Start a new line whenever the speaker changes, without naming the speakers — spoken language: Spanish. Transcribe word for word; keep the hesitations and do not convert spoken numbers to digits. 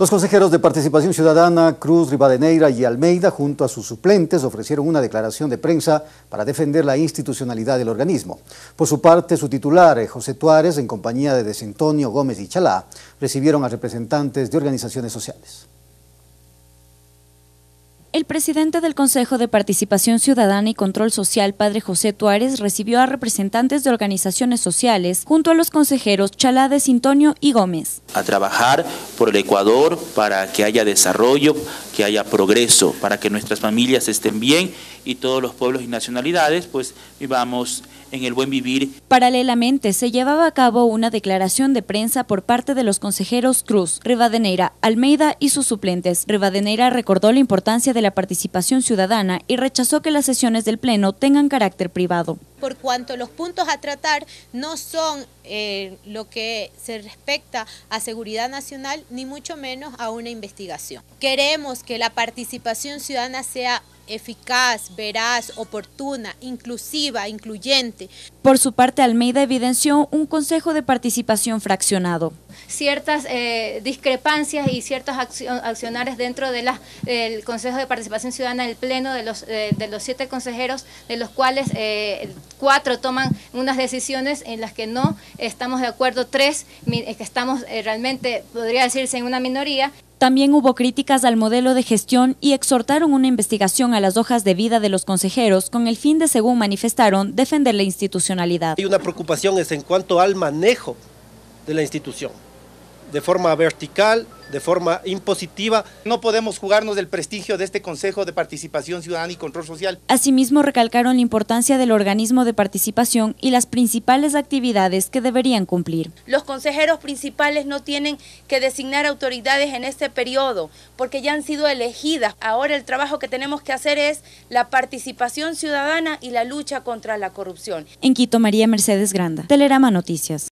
Los consejeros de Participación Ciudadana, Cruz, Rivadeneira y Almeida, junto a sus suplentes, ofrecieron una declaración de prensa para defender la institucionalidad del organismo. Por su parte, su titular, José Tuárez, en compañía de Decentonio Gómez y Chalá, recibieron a representantes de organizaciones sociales.
El presidente del Consejo de Participación Ciudadana y Control Social, Padre José Tuárez, recibió a representantes de organizaciones sociales junto a los consejeros Chalá, Decentonio y Gómez.
A trabajar por el Ecuador para que haya desarrollo, que haya progreso, para que nuestras familias estén bien y todos los pueblos y nacionalidades pues vivamos en el buen vivir.
Paralelamente se llevaba a cabo una declaración de prensa por parte de los consejeros Cruz, Rivadeneira, Almeida y sus suplentes. Rivadeneira recordó la importancia de la participación ciudadana y rechazó que las sesiones del Pleno tengan carácter privado.
Por cuanto los puntos a tratar no son eh, lo que se respecta a seguridad nacional, ni mucho menos a una investigación. Queremos que la participación ciudadana sea eficaz, veraz, oportuna, inclusiva, incluyente.
Por su parte, Almeida evidenció un consejo de participación fraccionado.
Ciertas eh, discrepancias y ciertos accionarios dentro de la, del Consejo de Participación Ciudadana, el Pleno de los, eh, de los siete consejeros, de los cuales eh, cuatro toman unas decisiones en las que no estamos de acuerdo, tres que estamos eh, realmente, podría decirse, en una minoría.
También hubo críticas al modelo de gestión y exhortaron una investigación a las hojas de vida de los consejeros con el fin de, según manifestaron, defender la institucionalidad.
Hay una preocupación es en cuanto al manejo de la institución, de forma vertical, de forma impositiva.
No podemos jugarnos del prestigio de este Consejo de Participación Ciudadana y Control Social.
Asimismo, recalcaron la importancia del organismo de participación y las principales actividades que deberían cumplir.
Los consejeros principales no tienen que designar autoridades en este periodo, porque ya han sido elegidas. Ahora el trabajo que tenemos que hacer es la participación ciudadana y la lucha contra la corrupción.
En Quito, María Mercedes Granda, Telerama Noticias.